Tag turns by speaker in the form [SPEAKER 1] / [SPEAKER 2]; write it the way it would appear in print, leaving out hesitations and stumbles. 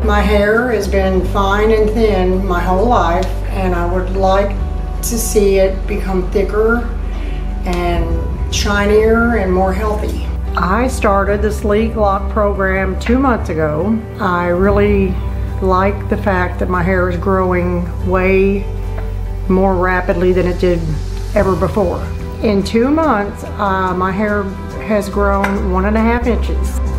[SPEAKER 1] My hair has been fine and thin my whole life, and I would like to see it become thicker and shinier and more healthy. I started the Sleek Lock program 2 months ago. I really like the fact that my hair is growing way more rapidly than it did ever before. In 2 months, my hair has grown 1.5 inches.